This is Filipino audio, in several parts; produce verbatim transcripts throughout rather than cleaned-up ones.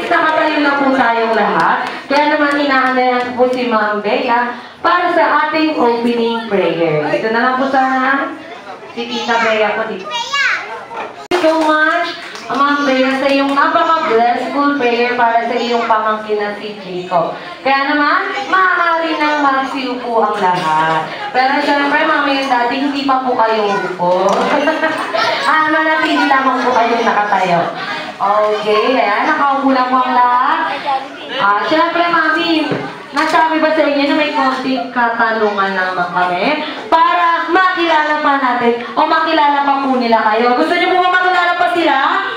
nakatayo na po tayong lahat. Kaya naman inaanayan po si Ma'am Bea para sa ating opening prayer. Ito na lang po sana si Tita Bea po dito. Thank you so much, Ma'am Bea, sa iyong napaka-blessful prayer para sa iyong pamangkin na si Jacob. Kaya naman, maaari nang magsiupo ang lahat. Pero syempre, Mami and Daddy, hindi pa po kayo upo. Ah, manatili lamang po kayong nakatayo. Okay, ayan, nakaupo na po ang lahat. Ah, syempre, Mami, nasabi ba sa inyo na may konting katanungan naman kami para makilala pa natin o makilala pa po nila kayo. Gusto niyo po ba makilala pa sila?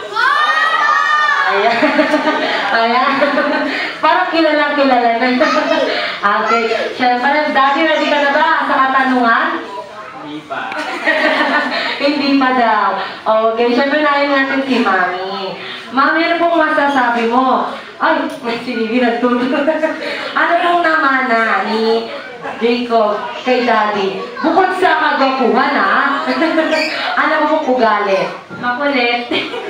Ayan. Ayan. Parang kilala-kilala na. Okay. Siyempre, Daddy, ready ka na ba sa katanungan? Hindi pa. Hindi pa daw. Okay. Siyempre, nahin natin si Mami. Mami, ano pong masasabi mo? Ay, may sinigi na tulog. Ano pong namana ni Jacob kay Daddy? Bukod sa kagwapuhan, ha? Ano pong ugali? Makulit.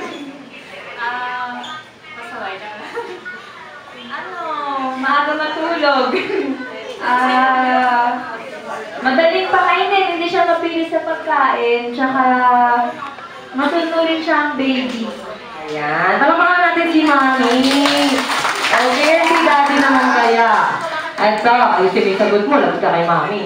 Ah, pasaway na. Ano, maaga matulog. Ah, madaling pakainin, hindi siya mapili sa pagkain, tsaka masunurin siya ang baby. Ayan. Palamakan natin si Mami. Okay, si Daddy naman kaya. At uh, ay sinisagot mo, lagot ka kay Mami.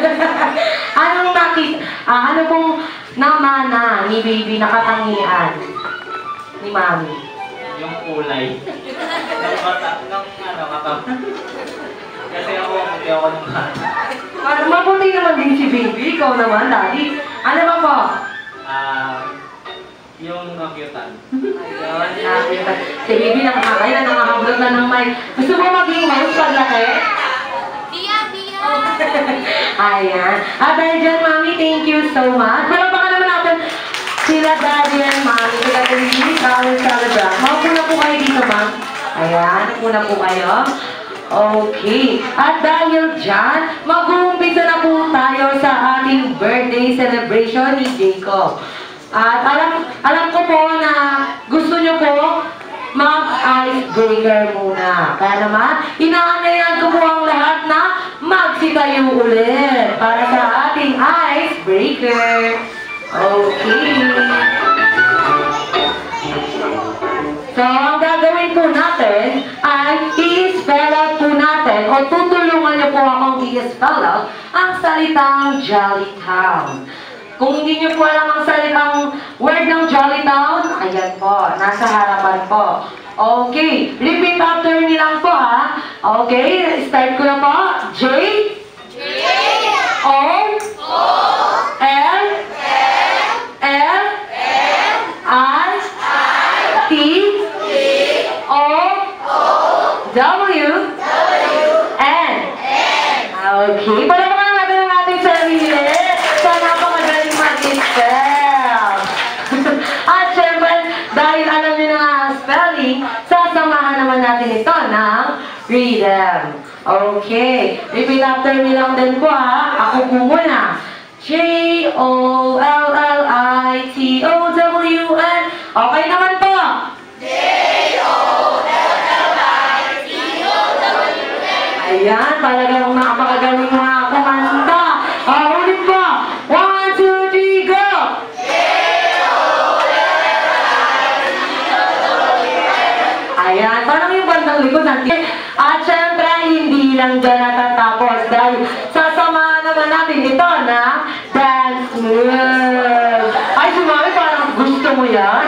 Anong nakit, ah, ano pong namana ni baby na katangian ni Mami? Yung kulay. Ng mata, ng ano, mata. Kasi ako, hindi ako ng mata. Parang mabuti naman din si baby. Ikaw naman, Daddy. Ano ba po? Ah, yung nakyutan. Ayun, nakita. Si baby nakakaya, nakakablog na ng mic. Gusto mo maging mayos paglaki? Dia, dia! Ayan. At dahil dyan, Mami, thank you so much. Malapakan naman natin sila Daddy and Mami. Sila Daddy, Kawin Salabra. Maupo na po kayo dito, Ma'am. Ayan, upo na po kayo. Okay. At dahil dyan, mag-uumpisa na po tayo sa ating birthday celebration ni Jacob. At alam, alam ko po na gusto nyo po mag-icebreaker muna. Kaya naman, inaanayan ko po ang lahat na magsitayo ulit para sa ating icebreaker. Okay. So, ang gagawin po natin ay i-spell out po natin o tutulungan niyo po akong i-spell out ang salitang Jolly Town. Kung hindi niyo po alam ang salitang word ng Jolly Town, ayan po, nasa harapan po. Okay, repeat after me lang po ha. Okay, start ko na po. J, J, O, O, L, L, I, T, O, W, N. Okay, palamakan natin ang ating sarili sa napakagaling mag-spell. At syempre, dahil alam niyo na ang spelling, sasamahan naman natin ito ng rhythm. Okay, repeat after me lang din po ha. Ako po muna. J O L L I T O W N. Okay naman po. J O L L I T O W N. Ayan, talagang napakagaling nga kumanta. Ah, ulit po. One, two, three, go! J O L L I T O W N. Ayan, parang yung bandang likod natin. At syempre, hindi lang dyan natatapos dahil sasamahan naman natin ito na dance move. Ay, sumami, parang gusto mo yan.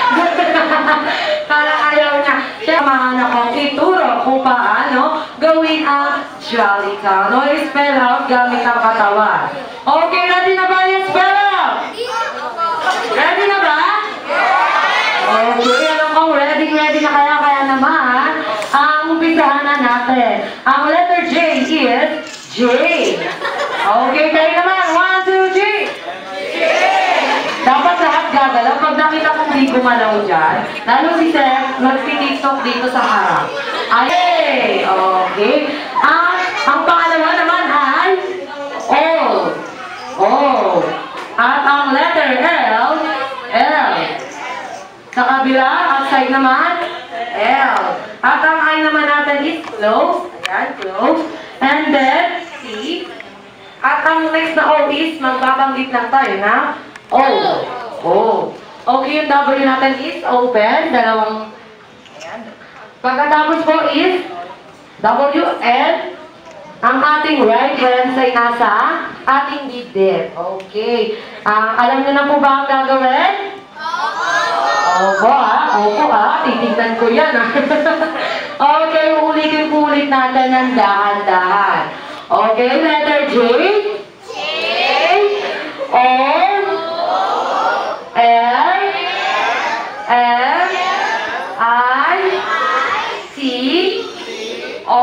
Parang ayaw niya. Samahan akong ituro kung paano gawin ang Jolly Town. O, spell out gamit ang katawan. Okay, ready na ba yung spell out? Ready na ba? Okay, alam ko, ready, ready na kaya, kaya naman, ang umpisahan na natin. Ang letter J is J. Okay, kayo naman, one, two, three. J. Dapat lahat gagalaw. Pag nakita kong di gumalaw dyan, lalo si Seth, nagpitiktok dito sa harap. Ay, okay. Ang, ang pangalawa naman ay O. O. At ang letter L, L. Sa kabila, outside naman, L. At ang I naman natin is close. Ayan, close. And then, C. At ang next na O is, magbabanggit lang tayo na O. O. Okay, yung W natin is open. Dalawang, ayan. Pagkatapos po is W, N. Ang ating right hand ay nasa ating dibdib. Okay. Uh, alam niyo na po ba ang gagawin? Opo ah, opo ah, titignan ko yan ah. Okay, ulitin po ulit natin ng dahan-dahan. Okay, letter J. J. O. L. M. I. C. O.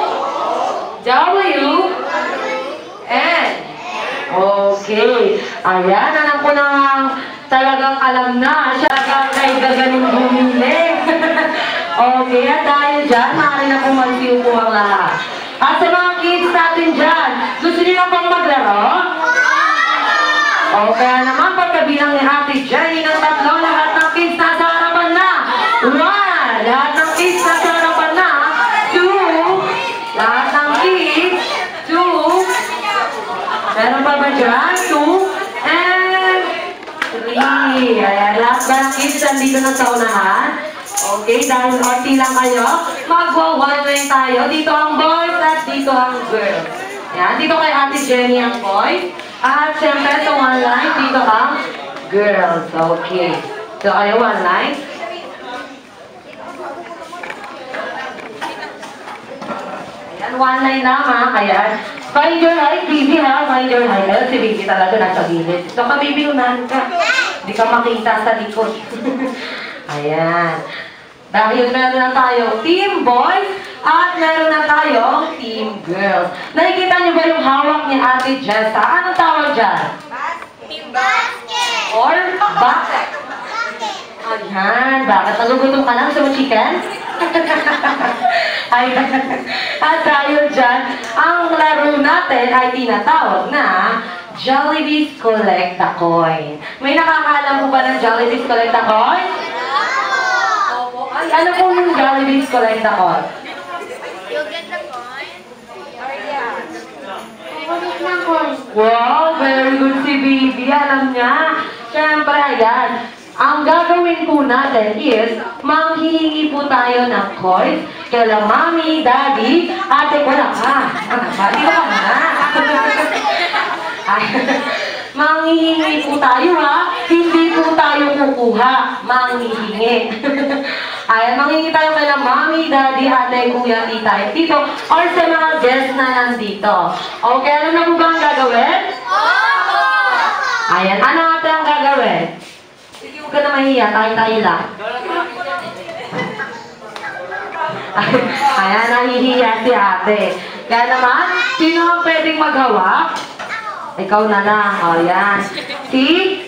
W. N. Okay. Ayan, alam ko na talagang alam na. Siya talagang kay gaganong bumili. Okay, at dahil dyan, maaari na pumansiw po ang lahat. At sa mga kids natin dyan, gusto niyo na pang maglaro? Okay naman, pagkabilang ni Ate Jenny ng tatlo, lahat ng kids nasa harapan na. One, lahat ng kids nasa harapan na. Two, lahat ng kids. Two, meron pa ba dyan? Two, and three. Ayan, lahat ba ng kids nandito na sa unahan? Okay, dahil konti lang kayo, magwa-one line tayo. Dito ang boys at dito ang girls. Ayan, dito kay Ate Jenny ang boys. At siyempre sa one line, dito ang girls. Okay. So, kayo one line. Ayan, one line na mga kaya. Find your height, baby ha. Find your height. Ayan, si baby talaga nasa gilid. So, kabibiunan ka. Hindi ka makita sa likod. Ayan. Dahil meron na tayo team boys at meron na tayo team girls. Nakikita niyo ba yung hawak ni Ate Jessa? Anong tawag dyan? Team basket. Or basket? Ayan. Bakit? Nagugutom ka lang sa chicken? Ayan. At dahil dyan, ang laro natin ay tinatawag na Jollibee's Collect the Coin. May nakakaalam mo ba ng Jollibee's Collect the Coin? Ay, ano po yung Jollibee's Collect the Coin? You get the coin. Wow, very good si Bibi. Alam niya. Siyempre, ayan. Ang gagawin po natin is, manghihingi po tayo ng coins kala Mami, Daddy, Ate ko na ka. Di ba na? Manghihingi po tayo ha. Hindi po tayo kukuha. Manghihingi. Ayan, manghihingi tayo kala Mami, Daddy, Ate, Kuya, Tita, Tito, or sa mga guests na nandito. Okay, ano na po ba ang gagawin? Ayan, ano ate ang gagawin? Sige, huwag ka na mahiya. Tayo-tayo lang. Ayan, nahihiya si ate. Kaya naman, sino ang pwedeng maghawak? Ikaw na lang. O, yan. Si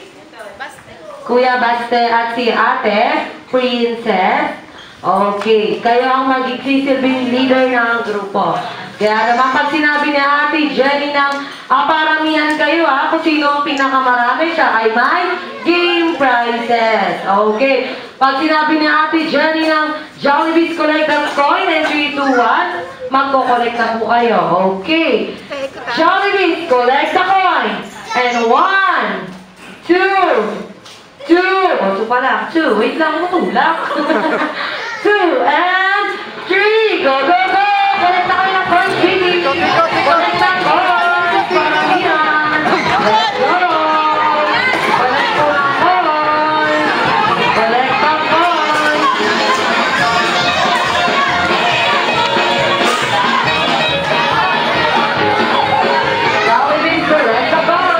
Kuya Baste at si ate, Princess. Okay. Kayo ang magsisilbing leader ng grupo. Kaya naman, pag sinabi ni Ate Jenny ng ah, paramihan kayo ha, kung sino ang pinakamarami, siya ay may game prizes. Okay. Pag sinabi ni Ate Jenny ng Jollibee's Collect the Coin and three, two, one, magko-collect na po kayo. Okay. Jollibee's Collect the Coin. And one, two, two, o, two pala, two, wait lang, matulak. Two, and three, go, go, go! Collect na kayo ng coin, baby! Collect na coin! Paramihan! Let's go! Collect po ng coin! Collect ng coin! Jollibee's Collect the Coin!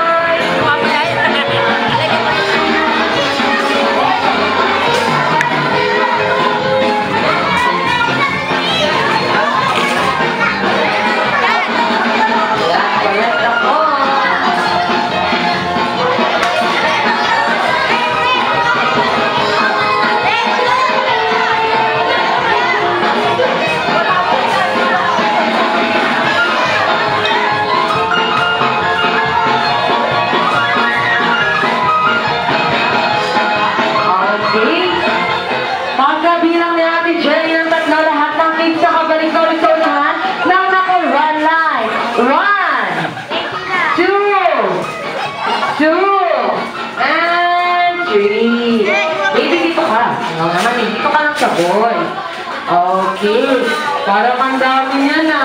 sa boy. Okay. Parang ang dami niya na.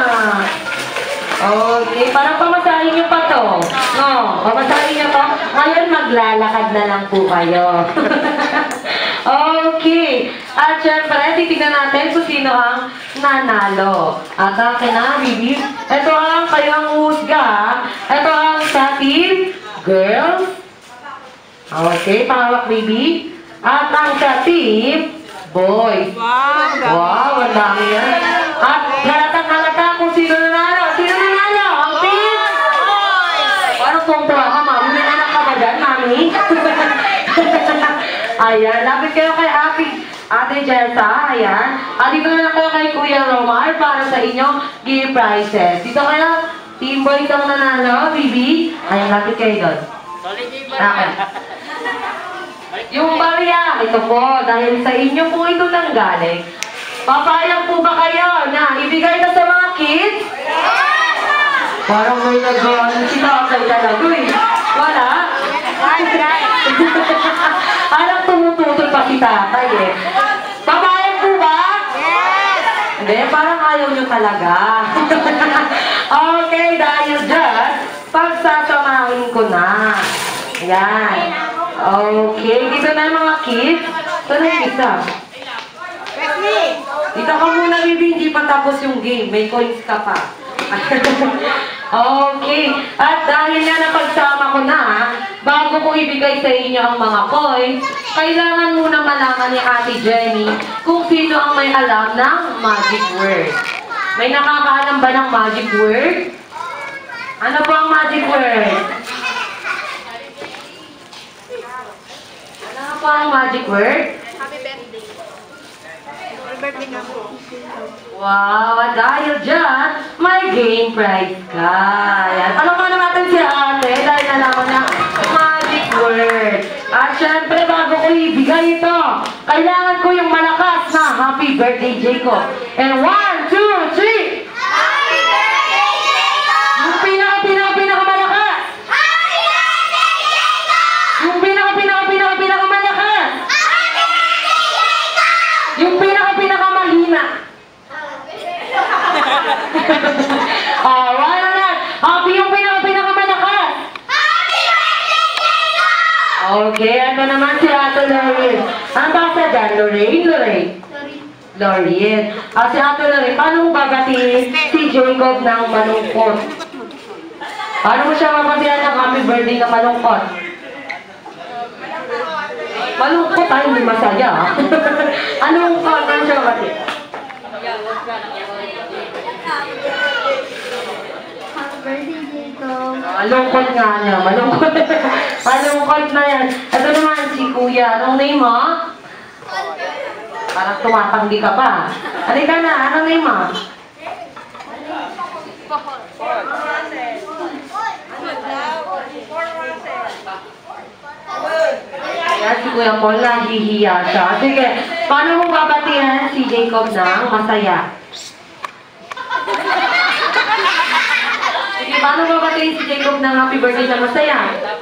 Okay. Parang pamasahin niyo pa to. No, pamasahin niyo to. Ngayon maglalakad na lang po kayo. Okay. At syempre, titignan natin kung sino ang nanalo. At akin na, Bibi. Ito ang kayo ang husga. Ito ang sa team girls. Okay, pangawak, Bibi. At ang sa team boys. Wow, Wow, ang dami yan. At halatang halata kung sino nanalo. Sino nanalo? Ang team? Parang tuwang-tuwa ka, mami. May anak ka ba dyan, mami? Ayan, lapit kayo kay Ate, Ate Jessa. Ayan. At dito na lang kayo kay Kuya Romar para sa inyong gift prizes. Dito kayo, team boys ang nanalo, Bibi. Ayan, lapit kayo doon. Solid yung Okay. Yung barya, ito po, dahil sa inyo po ito nanggaling. Papayag po ba kayo na ibigay na sa mga kids? Parang may nag-ano si tatay talaga eh. Wala? Alam, tumututol pa si tatay eh. Papayag po ba? Hindi, parang ayaw nyo talaga. Okay, dahil dyan, pagsasamahin ko na. Ayan. Okay, dito na yung mga kids. Ito na yung isa. Dito ka muna, Bibi. Hindi pa tapos yung game. May coins ka pa. Okay. At dahil nga napagsama ko na, bago ko ibigay sa inyo ang mga coins, kailangan muna malaman ni Ate Jenny kung sino ang may alam ng magic word. May nakakaalam ba ng magic word? Ano po ang magic word? Ano po ang magic word? Happy birthday. Happy birthday ka po. Wow, at dahil dyan, may game prize ka. Yan. Palamanan natin si ate dahil nalaman na magic word. At syempre, bago ko ibigay ito, kailangan ko yung malakas na happy birthday, Jacob. And one, two, three! Happy birthday, Jacob! Yung pinaka, pinaka, pinaka malakas! Happy birthday, Jacob! Yung pinaka, pinaka, pinaka, pinaka malakas! Happy birthday, Jacob! Yung pinaka, pinaka mahina! Ah, wala na! Happy yung pinaka, pinaka malakas! Happy birthday, Jacob! Okay, ano naman si Ate Lorraine? Ang basa dyan, Lorraine, Lorraine? Lorraine. Ah, si Ate Lorraine, paano mo babatiin si Jacob ng malungkot? Paano mo siya mabatihan ng happy birthday na malungkot? Malungkot tayo, hindi masaya. Anong call na siya mabatihan? Happy birthday, Jacob! Malungkot nga niya, malungkot. Malungkot na yan. Ito naman si Kuya. Anong name mo? Parang tumatanggi ka pa. Halika na, anong name mo? Ayan, si Kuya Paul, nahihiya siya. Sige, paano mo babatihan si Jacob ng masaya? Sige, paano babatihan si Jacob ng happy birthday na masaya?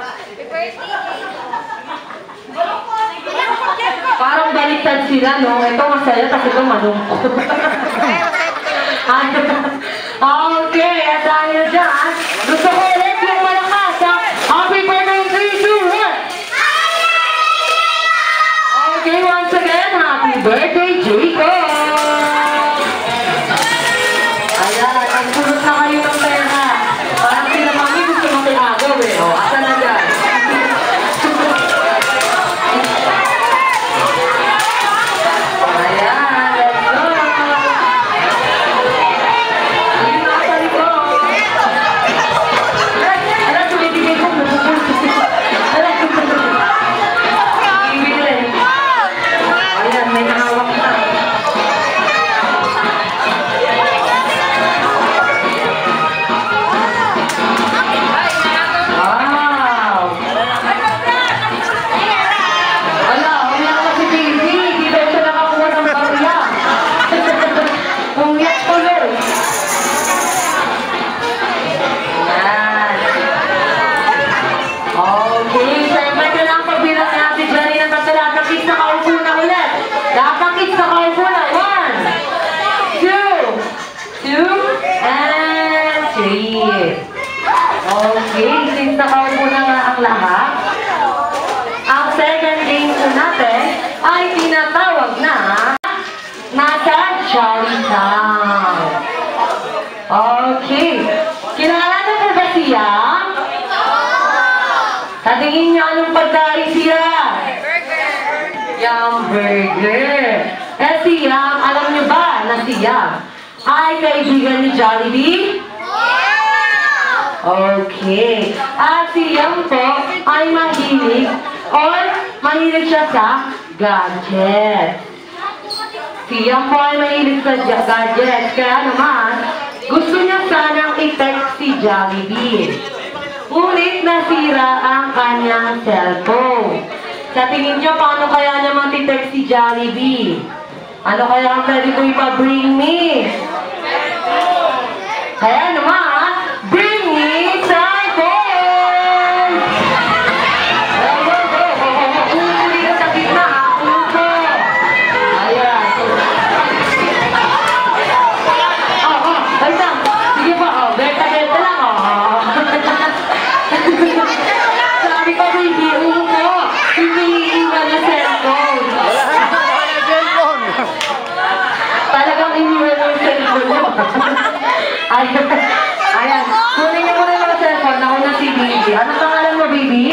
Parang baliktad sila, no? Ito masaya, kasi ito malungkot. Okay, at dahil dyan, gusto ko ulit yung malakas, ha? Happy birthday, three, two, one! Okay, once again, happy birthday, Jacob! Ayan, nagsulot na kayo ng pera. Parang sila mami gusto mo kay agaw, eh. O, asa na dyan? Ayan, let's go! Ayun na sa likod. Alam, tumibigay ko, mabubul. Alam, bibili. Ayan, may nakawak na. nasa Jolly Town. Okay. Kilala na po ba siya? Sa tingin niyo anong pagkain siya? Yum Burger. Eh si Yum, alam niyo ba na si Yum ay kaibigan ni Jollibee? Okay. At si Yum po ay mahilig or mahilig siya sa gadget. Si Yum po ay mahilig sa gadget. Kaya naman, gusto niya sanang i-text si Jollibee. Ngunit nasira ang kanyang cellphone. Sa tingin niyo, paano kaya niya matitext si Jollibee? Ano kaya ang pwede ko ipa-bring me? Kaya naman, bring me cellphone! Upo dito sa gitna, upo! Ayan. Oh, oh, balik lang. Sige po, oh, beta-beta lang, oh. Sabi ko, baby, upo. Hindi iiwan na cellphone. Talagang iniwan mo yung cellphone mo. Ayan. Ayan. Kunin niyo muna yung cellphone. Ako na si Baby. Anong pangalan mo, Baby?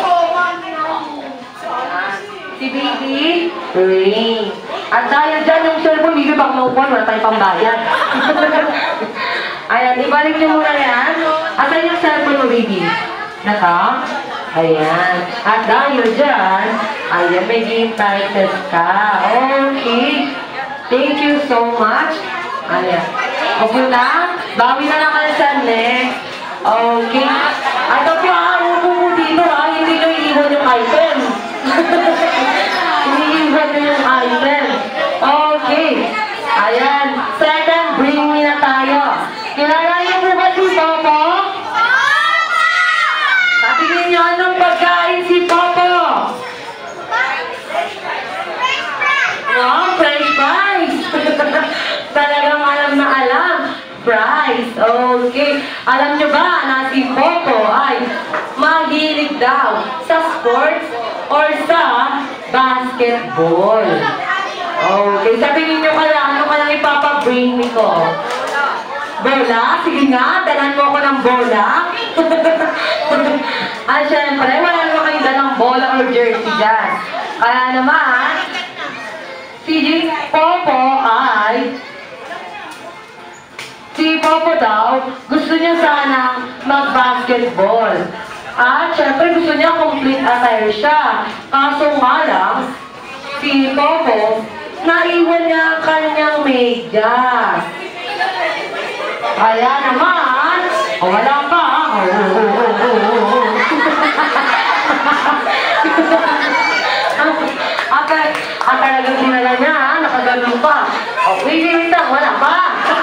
Si Baby? Ring. At dahil dyan yung cellphone, Baby, baka maupuan, wala tayong pambayad. Ayan. Ibalik niyo muna yan. Asan yung cellphone mo, Baby? Naka? Ayan. At dahil dyan, ayan, may game prizes ka. Okay. Thank you so much. Ayan. Okay na? Bawi na lang kayo sa next. Okay. At ako ha, upo mo dito ha. Hindi nyo iiwan yung item. Iniiwan nyo yung item. Okay. Ayan. Second, bring me na tayo. Kilala niyo po ba si Popo? Sabihin niyo anong pagkain si Popo? Wow, French fries! Talagang alam na alam. Fries. Okay. Alam niyo ba na si Popo ay mahilig daw sa sports or sa basketball? Okay. Sabihin niyo kaya, ano kaya ipapabring me ko? Bola? Sige nga, dalan mo ako ng bola. At syempre, wala naman kayo dalang bola or jersey dyan. Kaya naman, si Popo ay, si Popo daw, gusto niya sana mag-basketball. At syempre, gusto niya complete attire siya. Kaso nga lang, si Popo, naiwan niya ang kanyang medyas. Kaya naman, oh, wala pa. Oh, oh, oh, oh, oh. At, at talagang sinala niya, nakagano'n pa. Okay, wait lang, wala pa.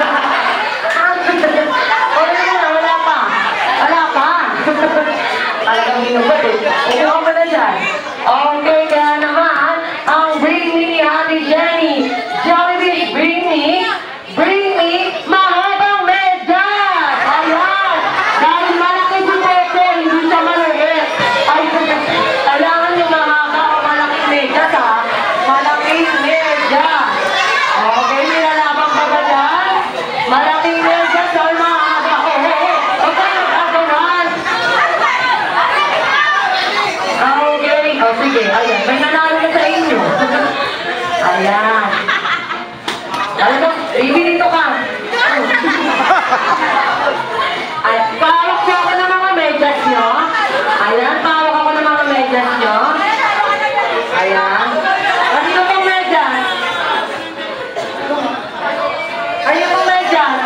Wala na, wala pa. Wala pa. Talagang ginubad eh. Upo ka na dyan. Okay, kaya naman, ang bring me ni Ate Jenny. Jollibee, bring me, bring me, mahabang medyas. Ayan. Dahil malaki si Popo, hindi siya maliit. Ay, kailangan yung mahaba o malaking medyas ha. Malaking medyas. Okay, nilalabang pa ba dyan? Malaking medyas or mahaba? Oo, oo, oo. Huwag kayo mag-agawan. Okay. O sige, ayan. May nanalo na sa inyo. Ayan. Talagang, baby, dito ka. Ay, pawak po ako ng mga medyas nyo. Ayan, pawak ako ng mga medyas nyo. Ayan. At ito pong medyas. Ayun pong medyas.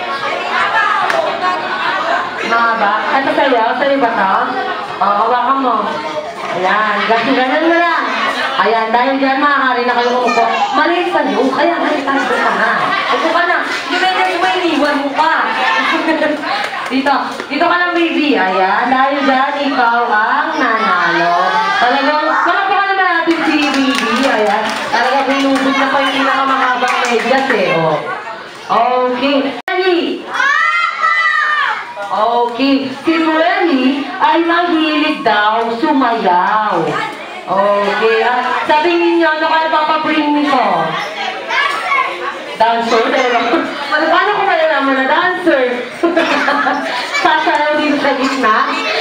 Mahaba. Ito sa'yo? Sa'yo ba ito? O, hawakan mo. Ayan, ganun na lang. Ayan, dahil dyan maaari na kayo umupo. Maliit pa nyo, kaya maliit pa ka na. Upo ka na. Hindi ba yung may iniwan mo pa? Dito, dito ka lang baby. Ayan, dahil dyan ikaw ang nanalo. Talagang, malapakan naman natin si baby. Ayan, talagang binubog na pa yung pinakamahabang medyas eh. Oh. Okay. Okay. Si Freddy ay mahilig daw sumayaw. Okay. At sabihin niyo, ano kaya papabring nito? Dancer, talaga. Paano ko malalaman na dancer? Sasayaw dito sa gitna.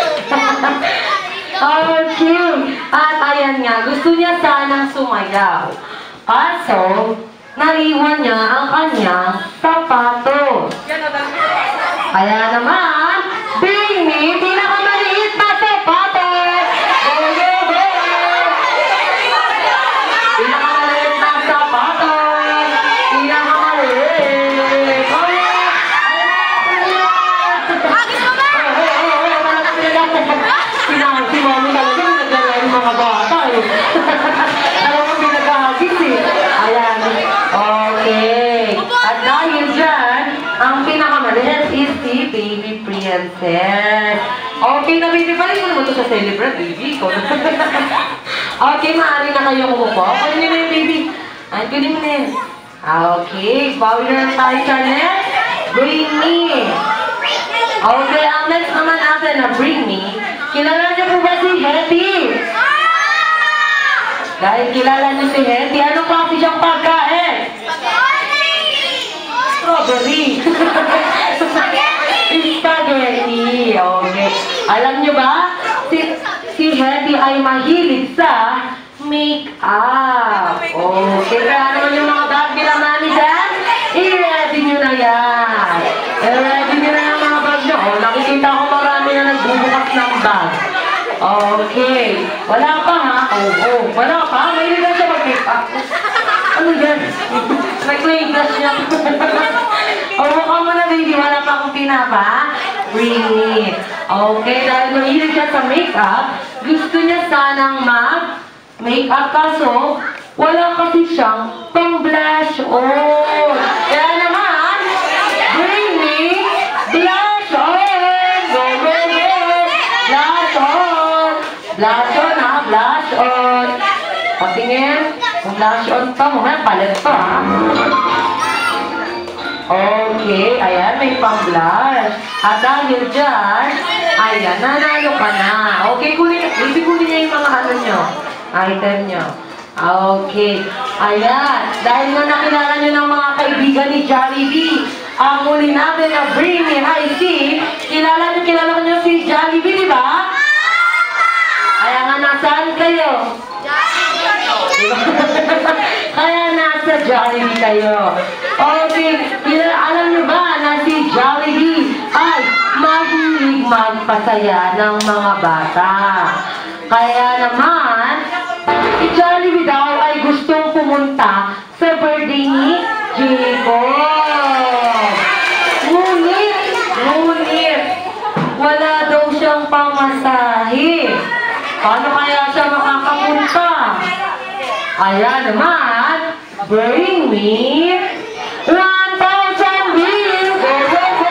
Oh, cute. At ayan nga, gusto niya sanang sumayaw. Kaso, naiwan niya ang kanyang sapatos. Kaya naman, bring me pinakamaliit na sapatos! Go, go, go! Pinakamaliit na sapatos! Pinakamaliit! Oh, si Mami talaga, nagdala yung mga bata eh. Alam mo, pinagahagis eh. Ayan. Okay. At dahil dyan, ang pinakamaliit is si Baby Princess. Okay na, baby. Balik mo naman ito sa celebrate, baby. Okay, maaari na kayo kumupo. Kunin niyo na yung baby. Ay, kunin mo na yun. Okay. Bawi na lang tayo sa next. Bring me. Okay, ang next naman natin na Bring Me. Kilala niyo po ba si Hetty? Dahil kilala niyo si Hetty, anong klase siyang pagkain? Strawberry. Spaghetti. Okay. Alam niyo ba, si, si Hetty ay mahilig sa make-up. Okay, kaya naman yung mga bag nila mami dyan, i-ready niyo na yan. I-ready niyo na yung mga bag niyo. Oh, nakikita ko marami na nagbubukas ng bag. Okay. Wala pa ha? Oo. Oh, oh. Wala pa? Mahilig na siya mag-make-up. Ano yan? Nag-clay glass niya. O, mukha mo na baby. Wala pa akong pinapa. Bring it. Okay, dahil mahilig siya sa make-up, gusto niya sanang mag-make-up kaso, wala kasi siyang pang-blush on. Kaya naman, bring me blush on. Go, go, go. Blush on. Blush on ha, blush on. Patingin. Kung blush on pa, mamaya palit pa ha. Okay, ayan, may pang-blush. At dahil dyan, ayan, nanalo ka na. Okay, kunin, baby, kunin niya yung mga ano nyo, item nyo. Okay, ayan, dahil na nakilala nyo ng mga kaibigan ni Jollibee, ang muli natin na Bring Me High C, kilala nyo, kilala nyo si Jollibee, di ba? Kaya nga, nasaan kayo? Diba? Kaya nasa Jollibee kayo. Okay, alam niyo ba na si Jollibee ay mahilig magpasaya ng mga bata. Kaya naman, si Jollibee daw ay gustong pumunta sa birthday ni Jacob. Ngunit, ngunit, wala daw siyang pamasahe. Paano kaya siya makakapunta? Kaya naman, bring me one thousand bills! Go, go, go!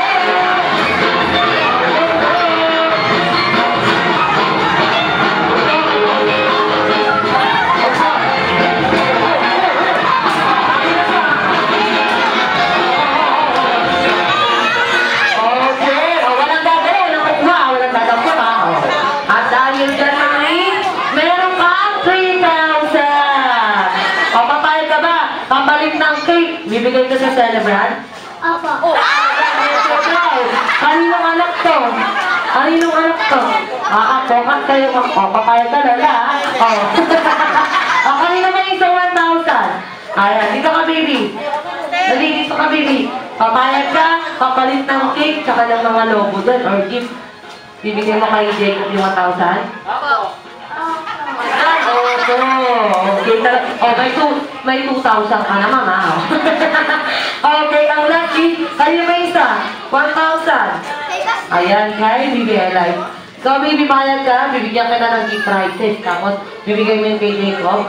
Okay, o walang gagawin, walang kukuha, walang dadapot ha. At dahil dyan ay, meron ka three thousand! O, papayag ka ba? Kapalit ng cake, bibigay ka sa celebrant? Opo. Oh, kaninong anak to? Kaninong anak to? Ah, ako, kat kayo mag... O, papayag ka na la. O. O, kanino ba yung sa one thousand? Ayan, dito ka, baby. Dali, dito ka, baby. Papayag ka, kapalit ng cake, tsaka ng mga logo doon, or gift. Bibigyan mo kay Jacob yung one thousand? Ako. Opo. Okay, talaga. Oh, may two, may two thousand ka naman, ha? Okay, ang lucky, kayo ba isa? one thousand. Ayan, kay Bibi Eli. So, baby, bayad ka, bibigyan ka na ng gift prizes. Tapos, bibigay mo yung kay Jacob.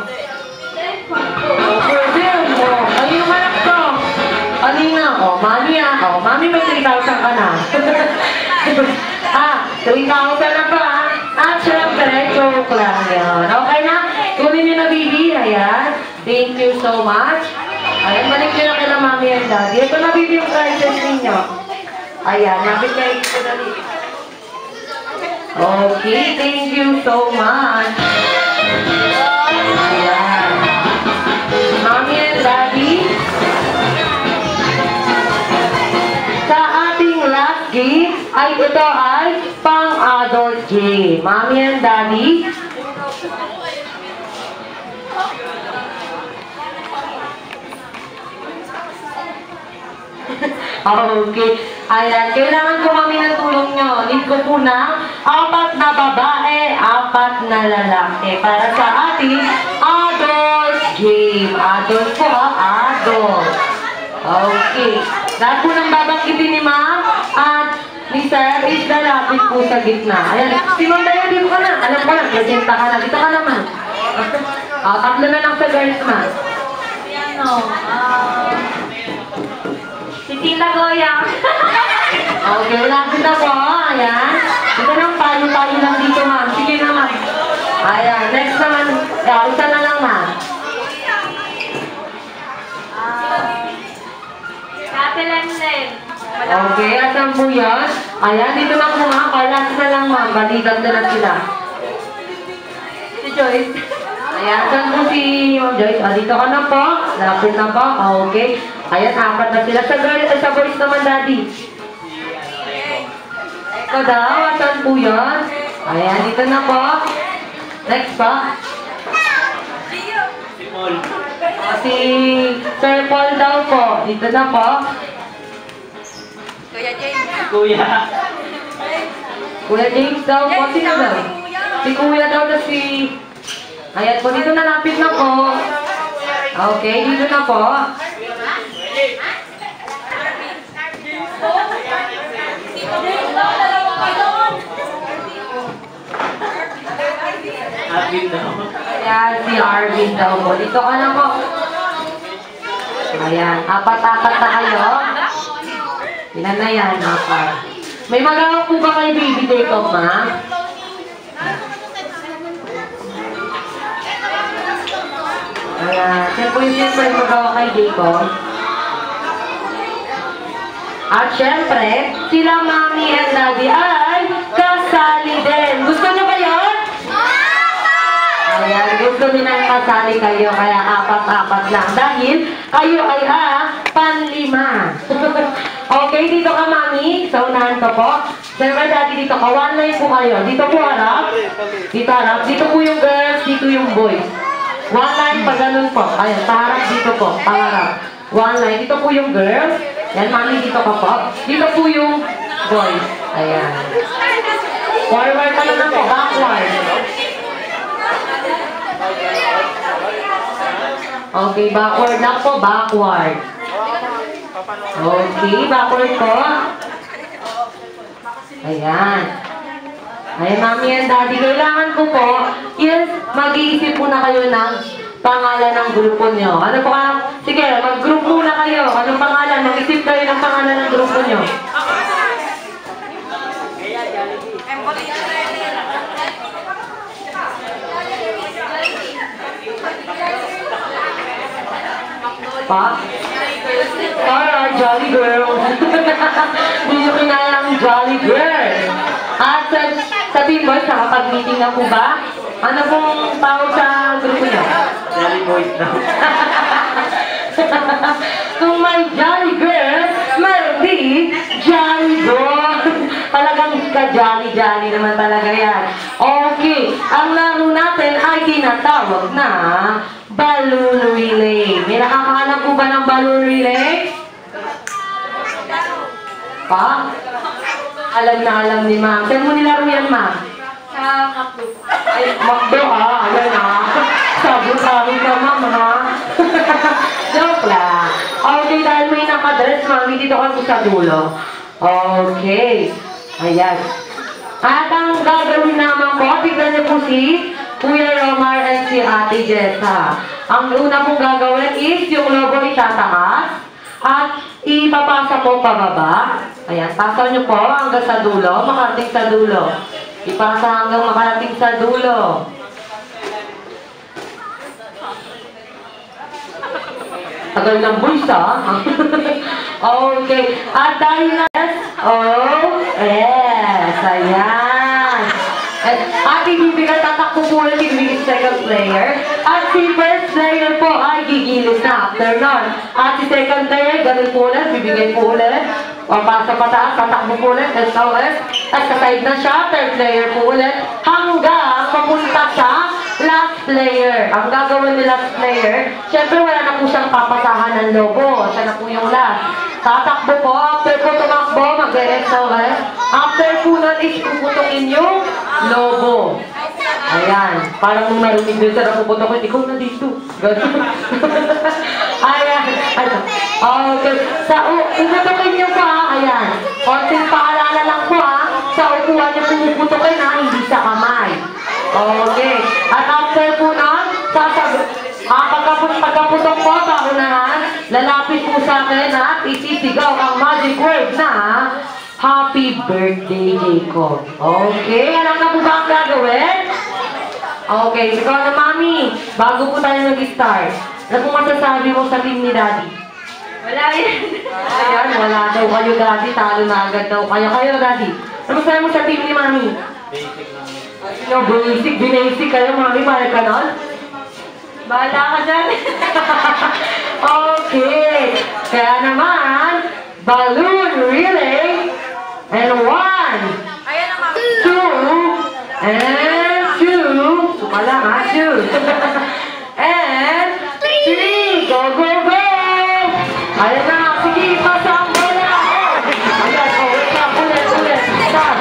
Pwede, oh. Kanino malak to? Kanina, oh, mami ah. Oh, mami, may three thousand ka na. Ah, three thousand na pa, ha? At syempre, joke lang yun. Okay na? Kunin niyo na, baby. Ayan. Thank you so much. Ayan, balik niyo na kila mami and daddy. Ito na, baby, yung prizes ninyo. Ayan, napit kayo ito na, baby. Okay, thank you so much. Ayan. Mami and daddy. ay ito ay pang-adult game. Mommy and Daddy. Okay. Ayan, kailangan ko kami ng tulong nyo. Need ko po ng apat na babae, apat na lalaki. Para sa ating adult game. Adult po, ha? Adult. Okay. Lahat po ng babanggitin ni ma'am at ni sir is lalapit po sa gitna. Ayan, si Ma'am Dayo, dito ka na. Alam ko lang, presenta ka na. Dito ka naman. Ah, tatlo na lang sa girls, ma'am. Ano? Ah... Si Tita Goya. Okay, lapit na po. Ayan. Ito lang, payo-payo lang dito, ma'am. Sige na, ma'am. Ayan, next naman. Uh, isa na lang, ma'am. Ate Lenlen. Okay, asan po yan? Ayan, dito lang po, ma'am. Last na lang, ma'am. Balikan na lang sila. Si Joyce. Ayan, saan po si Ma'am Joyce? Ah, dito ka na po. Lapit na po. Okay. Ayan, apat na sila. Sa girl, eh, sa boys naman, Daddy. Eko daw, asan po yan? Ayan, dito na po. Next pa. Si Paul. Ah, si Sir Paul daw po. Dito na po. Kuya James. Si Kuya. Kuya James daw po. Sino daw? Si Kuya daw na si... Ayan po, dito na lapit na po. Okay, dito na po. Arvin daw. Ayan, si Arvin daw po. Dito ka na po. Ayan, apat-apat na kayo. Ilan na yan, apat. May magawa po ba kayo baby day ko, ma? Ayan, siya po yung siyempre magawa kay Jacob. At syempre, sila Mommy and Daddy ay kasali din. Gusto nyo ba yun? Ayan, gusto nilang kasali kayo, kaya apat-apat lang. Dahil kayo ay ah, panlima. Okay, dito ka, Mami. Sa unahan ka po. Siyempre, Daddy, dito ka. One line po kayo. Dito po harap. Dito harap. Dito po yung girls, dito yung boys. One line pa ganun po. Ayan, paharap dito po. Paharap. One line. Dito po yung girls. Yan, Mami, dito ka po. Dito po yung boys. Ayan. Forward ka naman po. Backward. Okay, backward lang po. Backward. Okay, backward po. Ayan. Ayan, Mami and Daddy, kailangan ko po, yes, mag-iisip po na kayo ng pangalan ng grupo nyo. Ano po ka? Sige, mag-group muna kayo. Anong pangalan? Mag-isip kayo ng pangalan ng grupo nyo. Pa? Para, Jolly Girl. Hindi nyo kinaya ang Jolly Girl. At sa, sa Team Boys, nakapag-meeting na po ba? Ano pong tawag sa grupo nyo? Jolly Boys daw. Kung may Jolly Girl, meron din Jolly Boy. Talagang ka-jolly-jolly naman talaga yan. Okay, ang laro natin ay tinatawag na balloon relay. May nakakaalam po ba ng balloon relay? Pa? Alam na alam ni ma'am. Saan mo nilaro yan, ma'am? Sa Macdo. Ay, Macdo ha. Ayan ha. Sabi kami ka, ma'am ha. Joke lang. Okay, dahil may nakadress, mami, dito kasi sa dulo. Okay. Ayan. At ang gagawin naman ko, tignan niyo po si Kuya Romar and si Ate Jessa. Ang una pong gagawin is yung logo itataas at ipapasa po pababa. Ayan, pasa niyo po hanggang sa dulo, makarating sa dulo. Ipasa hanggang makarating sa dulo. Tagal ng boys, ha? Okay. At dahil na... Oh, yes. Ayan. At ating bibigyan tatakbo po ulit yung second player. At si first player po ay gigilid na after nun. At si second player, ganun po ulit, bibigyan po ulit. Papasa pataas, tatakbo po ulit, S O S. At sa side na siya, third player po ulit. Hanggang papunta sa last player. Ang gagawin ni last player, syempre wala na po siyang papasahan ng lobo. Siya na po yung last. Tatakbo po, after po tumakbo, mag-S O S. After po nun is puputukin yung lobo. Ayan, parang nung narinig din sa napupunta ko, ikaw na dito. Ganun. Ayan, ano. Okay, sa puputukin niyo po ha, ayan. Konting paalala lang po ha, sa upuan niyo puputukin ha, hindi sa kamay. Okay, at after po nun, sasabi, ah, pagkaput pagkaputok po, paunahan, lalapit po sa akin at isisigaw ang magic word na Happy Birthday, Jacob. Okay, alam na po ba ang gagawin? Okay, ikaw na mami, bago po tayo nag-start, ano po masasabi mo sa team ni Daddy? Wala yan. Ayan, wala daw kayo Daddy, talo na agad daw kayo. Kayo Daddy, ano masasabi mo sa team ni mami? Basic lang. Ayun, basic, binasic kayo mami, para kanon? Bahala ka dyan. Okay, kaya naman, balloon relay, and one, Ayan na, mami. two, and two, sumala nga, two, and three, go, go, go! Ayan na, sige, pasang bola! Ayan, oh, wait lang, ulit, ulit, stop!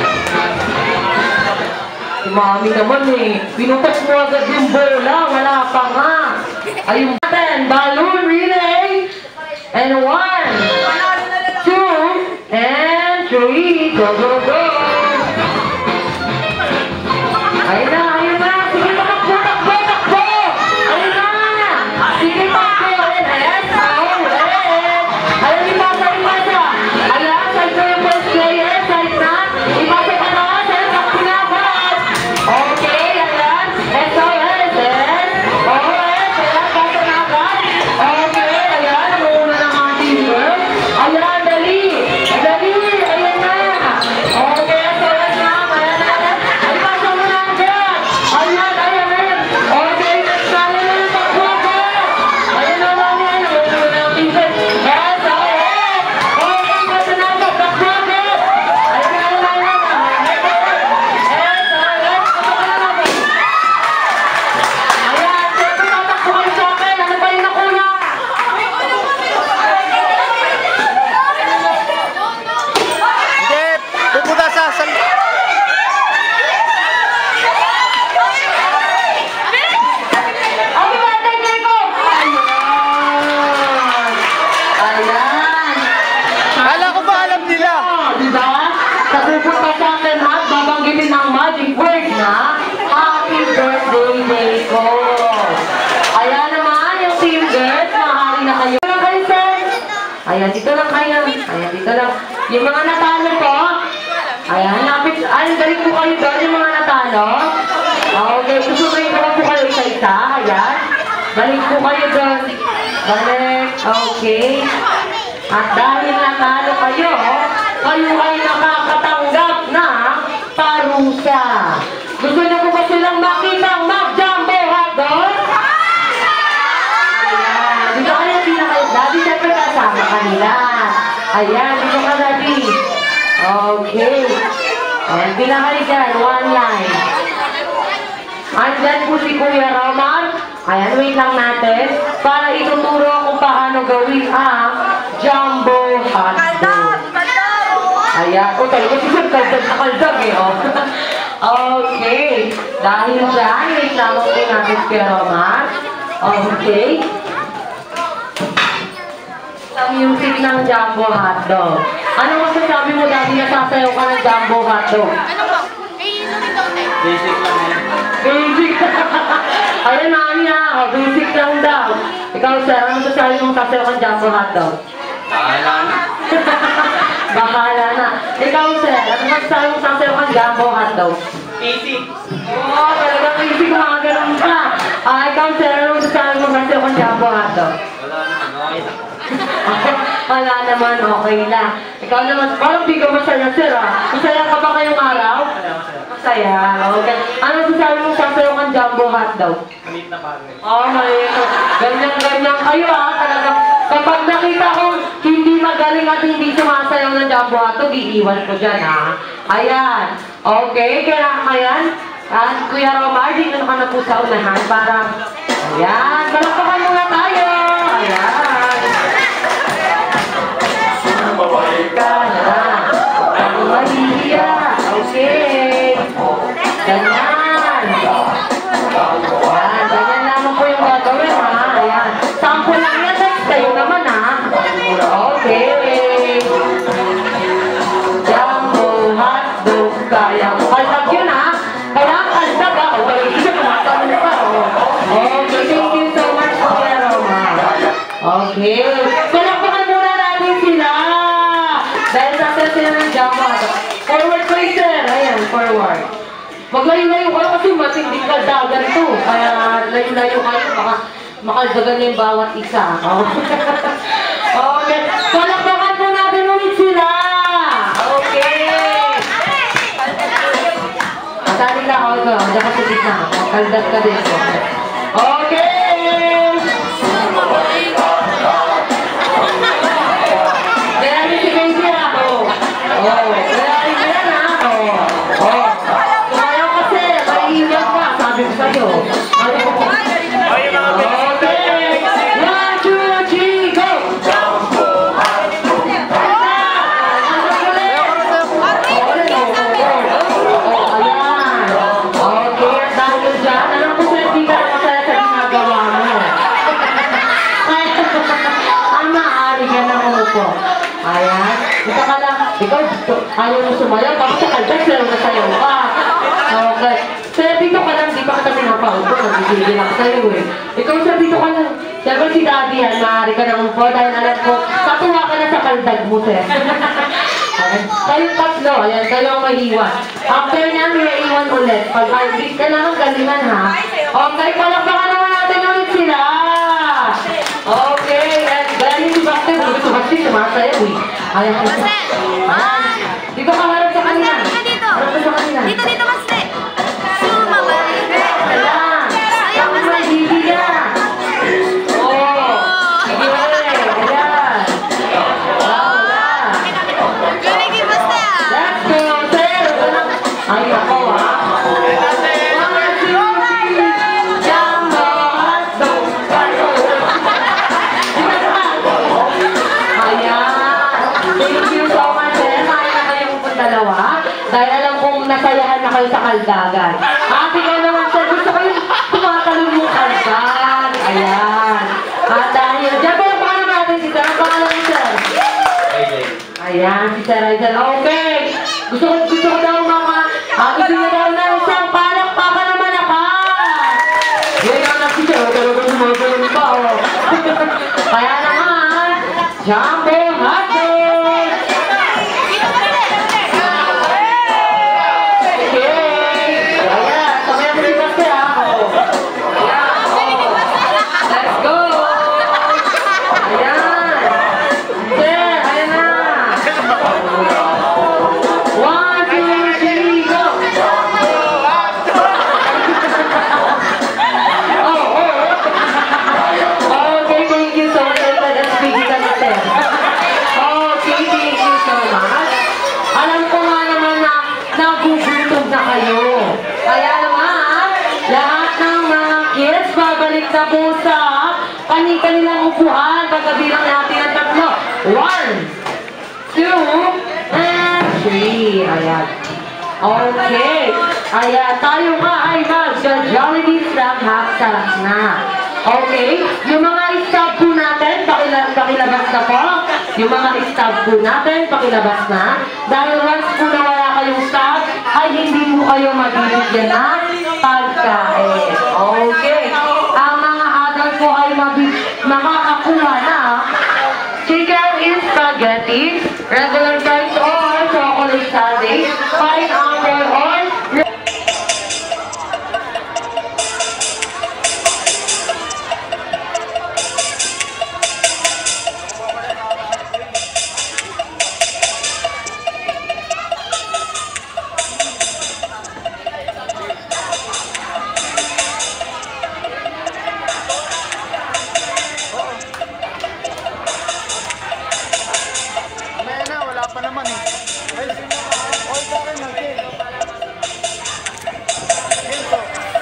Si mami naman eh, pinutas mo agad yung bola, wala pa nga! Ayun natin, balloon relay, and one, two, and three, go, go, go! Ayun na, ayun na! Sige, takbo, takbo, takbo! Ayun na! Sige, takbo! Ayun, ayun, ayun, ayun! Ayun, ipasa, ipasa! Ayan, side ko yung first player, side na! Ipasa ka na, side, takbo na agad! Okay, ayan! S O S, S! O S, ayan, pasa na agad! Okay, ayan, muna ng ating work! Ayan, dali! Dali! Ayan na! Okay, S O S na! Ayan na! Ay, pasa mo na agad! Ayan, ayan, ayan! Okay, kaya na yung takbo! Ayan na lang yan! Ayan na lang yung tingin! S O S! Okay, pasa na agad! Takbo agad! Ayan na lang yan! S O S! Takbo na lang! Ayan, siyempre tatakbo kayo sa akin! Ano ba yung nakuha? Hindi, pupunta sa sal... Happy birthday, Jacob! Ayan! Ayan! Kala ko ba alam nila? Oh, diba? Sa pupunta sa akin at babanggitin ang magic word na Happy Birthday, Jacob! Ayan naman yung team girls, mahali na kayo. Dito lang kayo, sir. Ayan, dito lang kayo. Ayan, dito lang. Yung mga natalo po, ayan, lapit. Ay, balik po kayo doon, yung mga natalo. Okay, susumayin ko lang po kayo isa-isa. Ayan. Balik po kayo doon. Balik. Okay. At dahil natalo kayo, kayo ay nakakatanggap na parusa. Gusto niyo po ba silang makita ang mag-jumbo hotdog? Ayan. Dito kayo, dito kayo. Daddy, siyempre kasama kanila. Ayan, dito ka, Daddy. Okay. Ayan, pinakali dyan. One line. Andyan po si Kuya Romar. Ayan, wait lang natin. Para ituturo kung paano gawin ang jumbo hotdog. Ayan. O, talaga siguro kaldag na kaldag eh. Oh. Okay. Dahil dyan, wait lang po natin si Kuya Romar. Okay. Sa music ng jumbo hotdog. Ano masasabi mo, Daddy, na sasayaw ka ng jumbo hotdog? Ano ba? Eh, ano ito, te? Basic lang yan. Basic. Ayun na niya, oh, basic lang daw. Ikaw, sir, ano masasabi mong sasayaw ka ng jumbo hotdog? Bahala na. Bahala na. Ikaw, sir, ano masasabi mong sasayaw ka ng jumbo hotdog? Basic. Oo, oh, talagang basic, mga ganun ka. Ah, ikaw, sir, ano masasabi mong sasayaw ka ng jumbo hotdog? Wala naman. Okay lang. Wala naman, okay lang. Ikaw naman, parang di ka masaya, sir, ah. Masaya ka ba ngayong araw? Masaya, masaya. Masaya, okay. Ano masasabi mong sasayaw ka ng jumbo hotdog? Maliit na bagay. Oh, maliit. Ganyan-ganyan kayo, ah. Talagang, kapag nakita kong hindi magaling at hindi sumasayaw, jumbo hotdog, iiwan ko dyan, ha? Ayan. Okay, kaya ayan. At Kuya Romar, dito naman na po sa unahan para... Ayan, palakpakan muna tayo. Ayan. Mabalik ka na. Ang mahihiya. Okay. Ganyan. Ayan, ganyan naman po yung gagawin, ha? Ayan. Sample lang yan, next kayo naman, ha? Okay. Jumbo hotdog, kaya kaldag yun, ha? Kaya kaldag, ha? O, balik isa, tumatanong pa, o. Okay, thank you so much, Kuya Romar. Okay. Palakpakan muna natin sila. Dahil success sila ng jumbo hotdog. Forward kayo, sir. Ayan, forward. Maglayo-layo kayo kasi matindi ka dagan to. Kaya layo-layo kayo, baka makaldagan yung bawat isa. Okay. Palakpakan po natin ulit sila. Okay. Matali ka ako ito. Diyan ka sa gitna. Kaldag ka din. Okay. Kaya rin si Casey ako. Oh. Kaya rin yan ha. Oh. Oh. Tumayaw kasi. Maiiwan ka. Sabi ko sa'yo. Okay. One, two, three, go! Ayan. Ito ka lang. Ikaw, ayaw mo sumayaw. Bakit sa kaldag, sila na sayaw ka. Okay. Sir, dito ka lang. Di ba ka pinapaupo? Nagigigil ako sa'yo eh. Ikaw, sir, dito ka lang. Siyempre si Daddy yan, maaari ka nang po. Dahil alam ko, katuwa ka na sa kaldag mo, sir. Okay. Kayong tatlo. Ayan, kayo ang mahiwan. After niyan, may iwan ulit. Pag I-beat ka lang ang galingan, ha? Okay, palakpakan naman natin ulit sila. Okay, and galing si Bakter. Gusto ko kasi sumasayaw eh. Ayan. Ayan. Dito ka harap sa kanila. Dito, Harap ka sa kanila. dito, dito, Master. Sumabalik. Ayan. Ang mahihiya. Oh. Sige, ayan. Wala. Galing ni Master. Let's go, sir. Ay, ako ah. One, two, three. Jumbo hotdog. Thank you so much, sir. Kaya na kayong po dalawa. Dahil alam kong nasayahan na kayo sa kaldagan. Ate ka naman, sir. Gusto ko yung tumatalong yung kaldag. Ayan. At dahil, dyan po yung pangalan natin si sir. Ang pangalan ni sir. Ayan, si Sir Rizal. Okay. Gusto ko, gusto ko daw mga, ah, gusto niya daw na isang palakpakan naman ako. Yan ang nasi sir. Talagang sumasalang pa, oh. Kaya naman, jumbo hotdog. Na po sa kani-kanilang upuan. Pagkabilang natin ang tatlo. One, two, and three. Ayan. Okay. Ayan. Tayo nga ay mag-Jollibee from Hacksack na. Okay. Yung mga stab po natin, pakila pakilabas na po. Yung mga stab po natin, pakilabas na. Dahil once po na wala kayong stab, ay hindi po kayo mabibigyan ng pagkain. Okay. Po ay makakakuha na chicken in spaghetti, regular fries or chocolate sundae, pineapple or Wala pa naman. naman eh. Ay, all sa akin lang din. Ganito.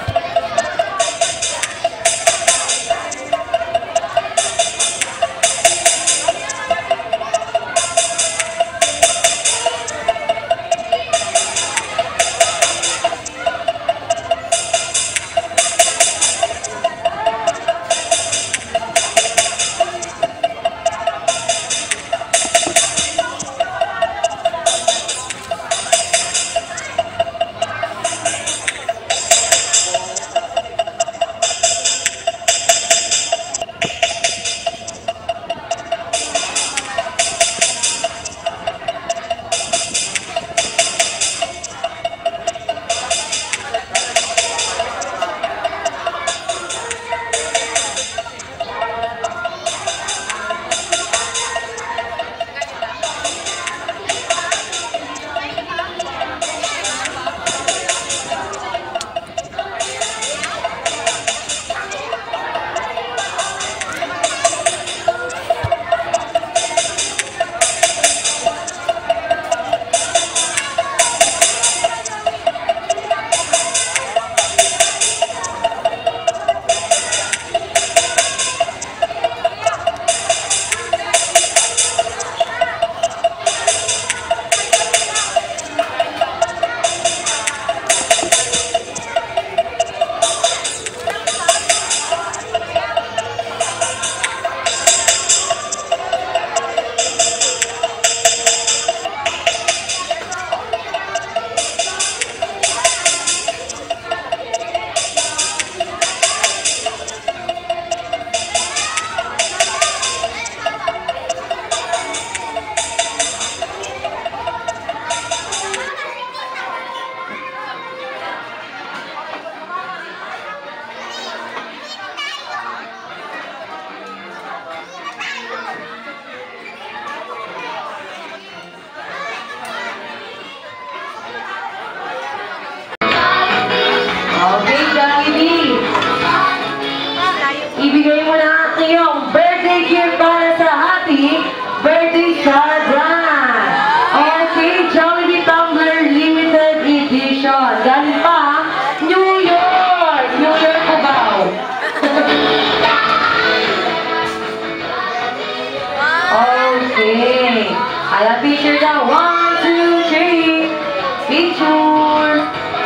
Okay, Jollibee. Ibigay mo na ang iyong birthday gift para sa Happy Birthday Shazan. Okay, Jollibee Tumbler Limited Edition. Galing pa, New York. New York Cubao. Okay. Ayan, picture na. One, two, three. Picture.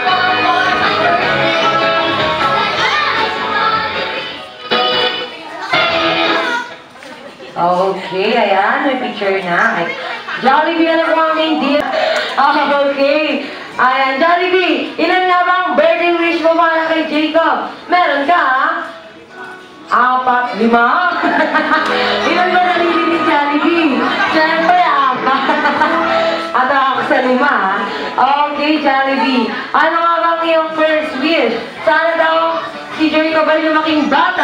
Okay, ayan, may picture na. Ay, Jollibee, alam mo ang hindi. Ah, okay. Ayan, Jollibee, ilan nga bang birthday wish mo para kay Jacob? Meron ka, ha? Apat, lima? Ilan ba nalili ni Jollibee? Siyempre, apat. At ako sa lima, ha? Okay, Jollibee. Ano nga bang iyong first wish? Sana daw si Jacob ay lumaking bata.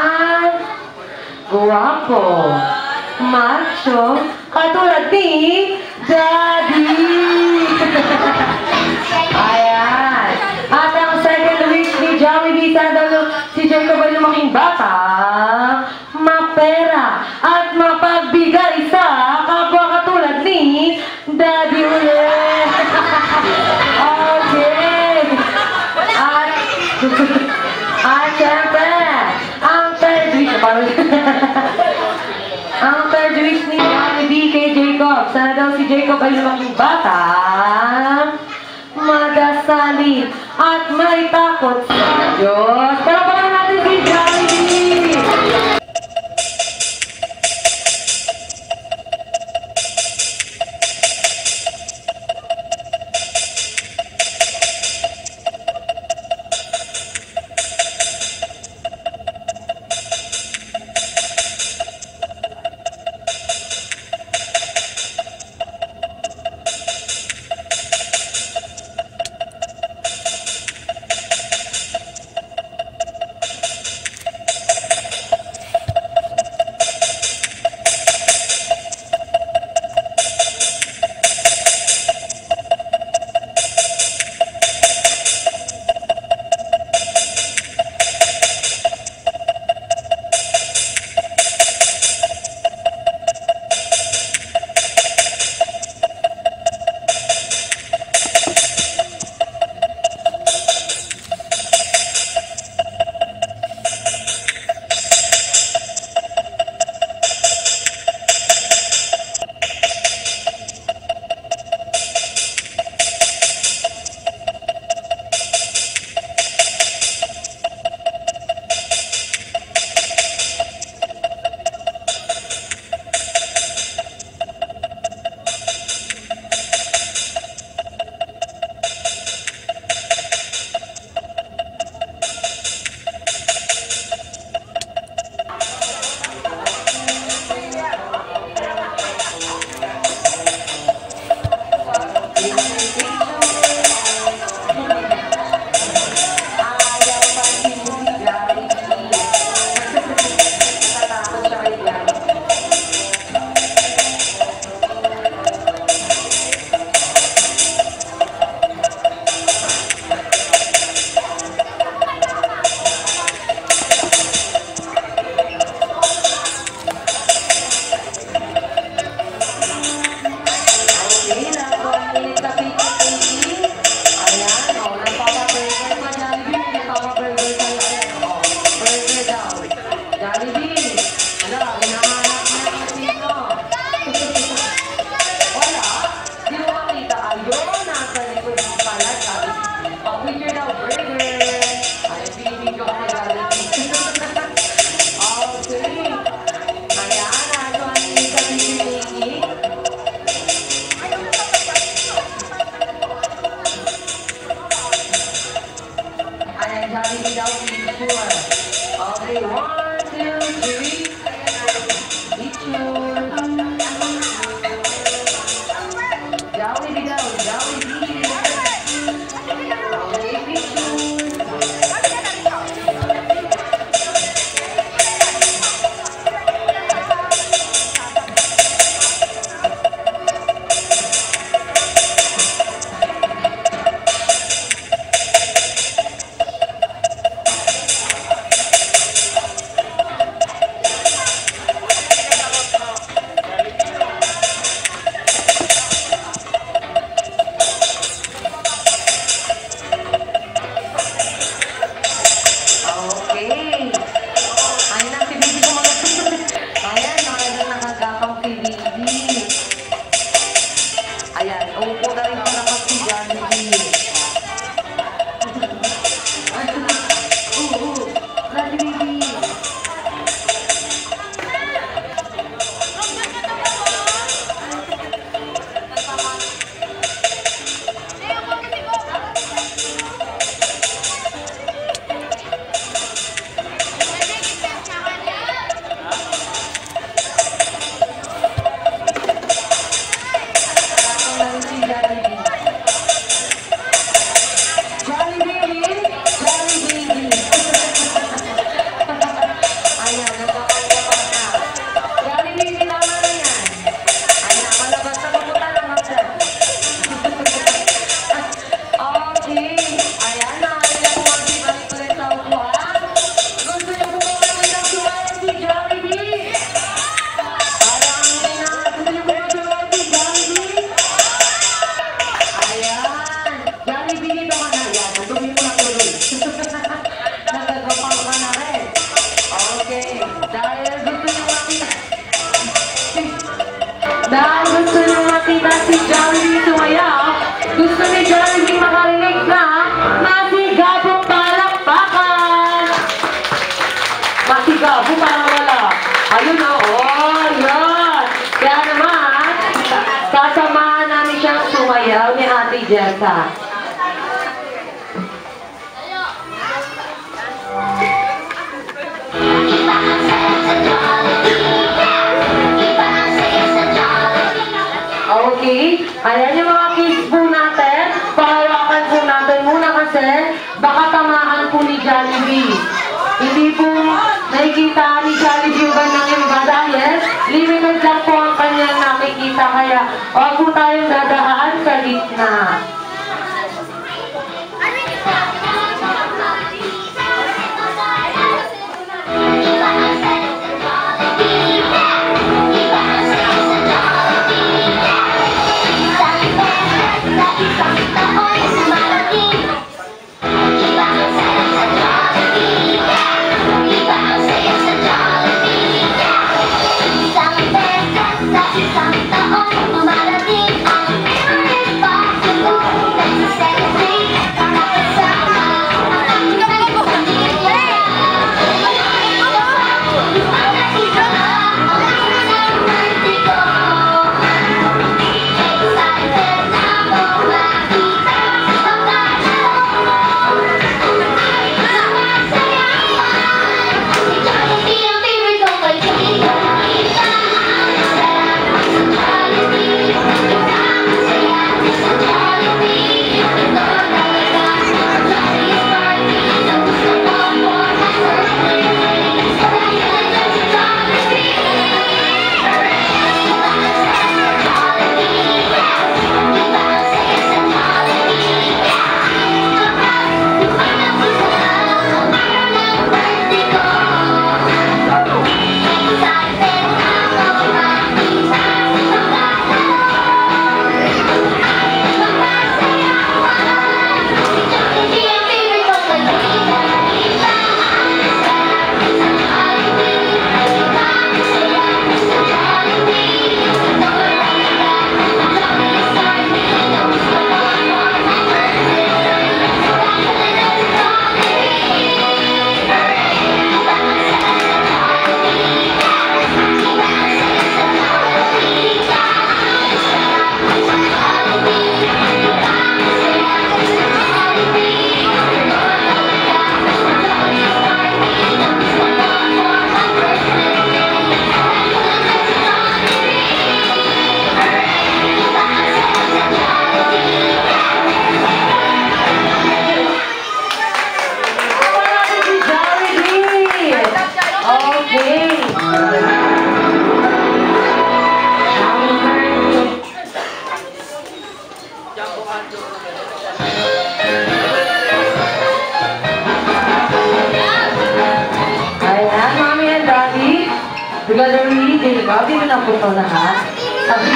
Guwapo, macho, katulad ni Daddy. Ayan. At ang second wish ni Jollibee, sana daw si Jacob ay lumaking bata, mapera, at mapagbigay sa kapwa katulad ni Daddy ulit. Okay. At, at syempre, ang third wish, parang ang third wish ni Jollibee kay Jacob, sana daw si Jacob ay lumaking bata, magasalin, at may takot sa Diyos. Palakpakan natin si Jollibee! Dahil gusto niyo makita si Jollibee sumayaw, gusto ni Jollibee makarinig na masigabong palakpakan. Masigabong parang wala. Ayun o, oh, yun. Kaya naman, sasamahan namin siyang sumayaw ni Ate Jessa. Okay? Ayan yung mga kids po natin. Pahawakan po natin muna kasi baka tamaan po ni Jollibee. Hindi po nakikita ni Jollibee yung bandang iba dahil limited lang po ang kanyang nakikita. Kaya huwag po tayong dadaan sa gitna. Gathering, di ba? Dito na po ito lahat. Sabi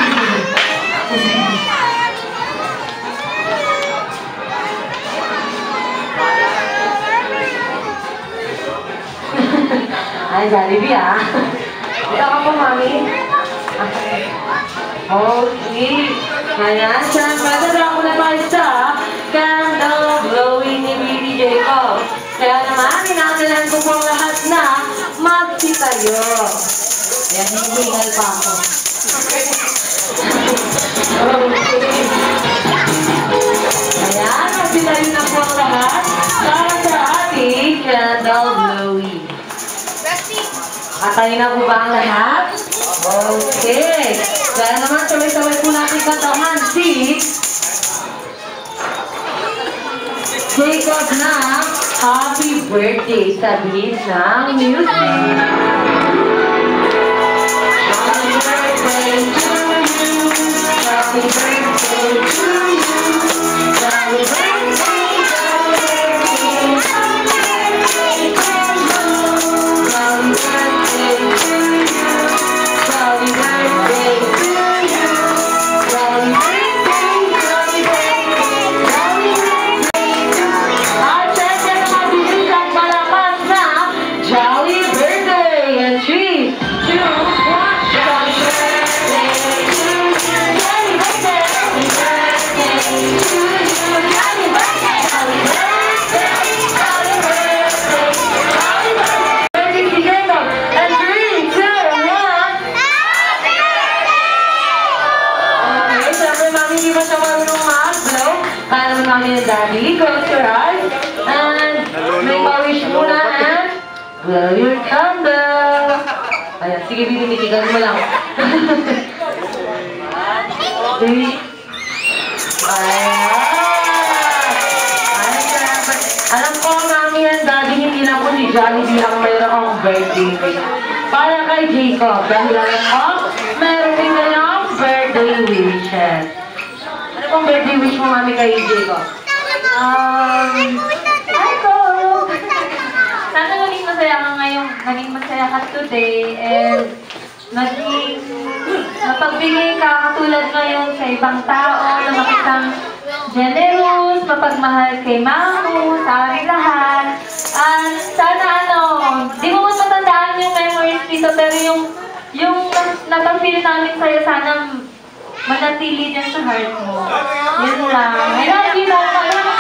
ay, Jollibee ah. Dito ka po, mami. Okay. Ayan, siyempre, dadala ko na tayo sa candle blowing ni Billy Jacob. Kaya naman, inangalan ko po lahat na magsitayo. Ayan, hihingal pa ako. Ayan, magsitayo na po ang lahat para sa ating candle blowing. Atay na po ba ang lahat? Okay. Kaya naman, sabay-sabay po natin kantahan si Jacob na happy birthday sa bilis ng music. Happy birthday to you. Happy birthday to you. Happy birthday, happy birthday, happy birthday to you. Happy birthday to you. Happy birthday to you. Happy birthday, happy birthday, happy birthday to you. At syempre, mabilis at malakas na Jolly Birthday! And Daddy. Close your eyes. And make a wish muna and blow your candle. Ayan, sige, binibitigan mo lang. Three. Ayan. Alam ko, mami and daddy, hindi lang po si Jollibee ang mayroong birthday wish. Para kay Jacob, dahil alam ko, meron din kayong birthday wishes. Ano pong birthday wish mo, mami, kay Jacob? Um, Hi, ko! sana naging masaya ka ngayon, naging masaya ka today, and naging mapagbigay ka katulad ngayon sa ibang tao na makitang generous, mapagmahal kay Mamu, sa aming lahat. At sana ano, di mo man matandaan yung memories dito, pero yung yung napag-feel namin sa'yo, sana manatili din sa heart mo. Yun lang. I love you, Mama.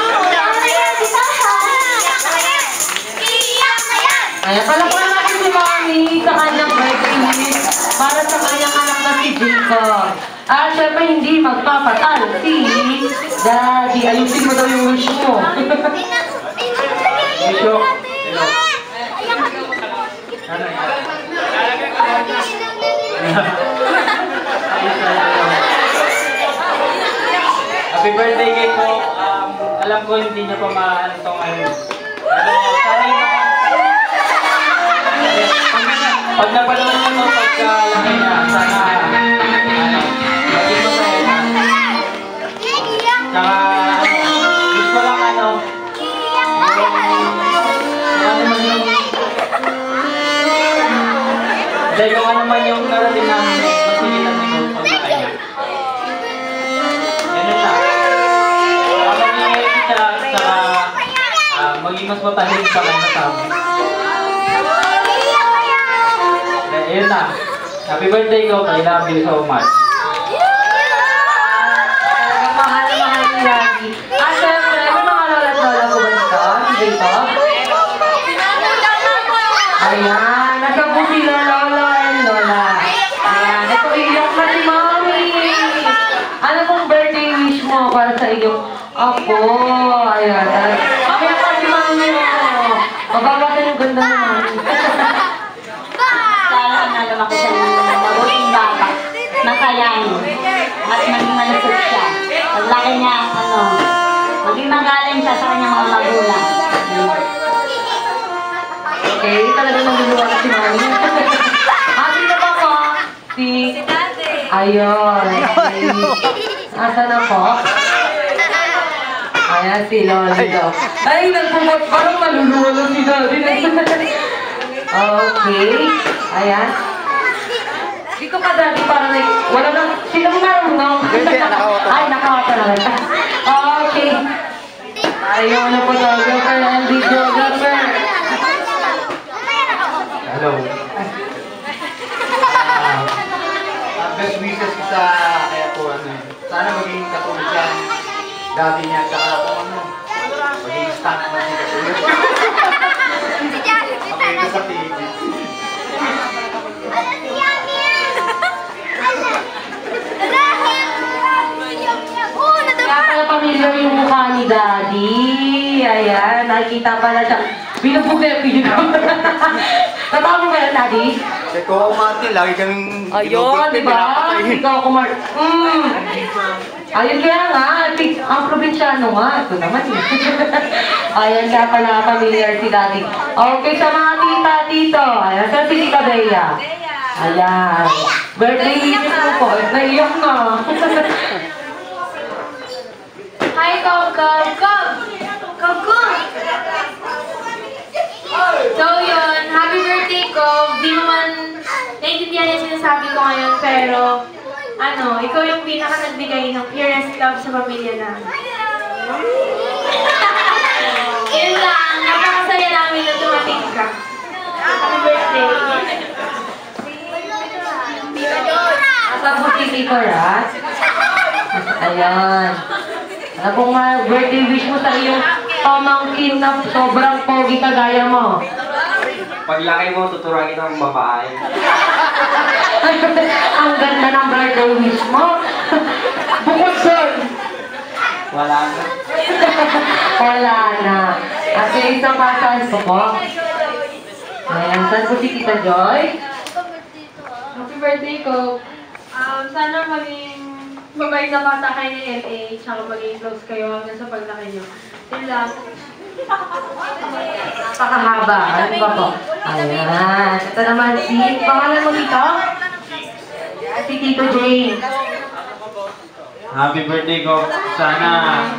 Ayan, palapakan natin si Mami sa kanyang birthday wish para sa kanyang anak na si Jacob. At syempre hindi magpapatal si Daddy. Ayusin mo daw yung wish mo. Wish ko. Hello. Ano yan? Happy birthday kay po. Um, alam ko hindi niya pa maano to ngayon. Pero sana yung mga... Pag napanood niyo mo pagkalaki niya, sana ano, maging masaya na. Tsaka, wish ko lang ano, ano man yung... Dahil kung ano man yung narating namin, masigilan niyo kung pagkakay niya. Yan na siya. Uh, Mag-iingay siya, tsaka uh, maging mas matahimik sa kanya sa amin. Ayun na. Happy birthday ko. I love you so much. Talagang mahal na mahal ni Daddy. At syempre, may mga lola at lola ko ba dito? Si Jacob? Ayan, nasa po sila Lolo and Lola. Ayan, ito iyak na si Mami. Ano pong birthday wish mo para sa iyong apo? Ayan, mamaya pa si Mami mo. Mababasa yung ganda ng Mami. Sana na lumaki siya ng mabuting bata, masayahin, at maging malusog siya. Paglaki niya, ano, maging magaling siya sa kanyang mga magulang. Okay, talaga naluluwa na si Mami. Ah, sino ba po? Si... Ayun. Si... Asa na po? Ayan, si Lolo. Ay, nagpumot. Parang naluluwa na si Daddy. Okay. Ayan. Di ko pa Daddy parang like, wala nang... Sinong marunong? Ay, nakawata na lang. Okay. Ayaw na po photographer and videographer. Hello. Ang best wishes ko sa kaya po ano eh. Sana maging katulad siya ang daddy niya at saka kung ano. Maging stunt man siya katulad. Pakita sa T V. Kaya pala pamilya yung mukha ni Daddy. Ayan, nakikita pala siya. Binubog na yung pinubog. Tatawa mo ba yan, Daddy? Kasi Coco Martin, lagi kaming Ayun, di ba? Ikaw, Kumar. Mm. Ayun kaya nga, pi- ang probinsyano nga. Ito naman eh. Ayan kaya pala familiar si Daddy. Okay, sa mga tita dito. Ayan, sa si Tita Bea. Ayan. Birthday wishes mo po. Naiyak na. Hi, Cob, Cob, Cob! Cob, Cob! So yun, happy birthday, Cob. Di mo man naiintindihan yung sinasabi ko ngayon, pero ano, ikaw yung pinaka nagbigay ng purest love sa pamilya namin. Yun lang, napakasaya namin na dumating ka. Happy birthday. Asa po si Tito Rat? Ayan. Ano pong uh, birthday wish mo sa iyong pamangkin na sobrang pogi kagaya mo? Paglaki mo, tuturuan kita ng babae. Ang ganda ng birthday wish mo. Bukod doon, Wala na. Wala na. At yung isang pasan ko po. Ayan, saan po si Tita Joy? Happy birthday ko. Um, sana maging mabait na bata kayo ni L A, tsaka maging close kayo hanggang sa paglaki nyo. Yun lang. Pakahaba. Ano ba po? Ayan. Ito naman si, pangalan mo dito? Si Tito Jane. Happy birthday ko. Sana...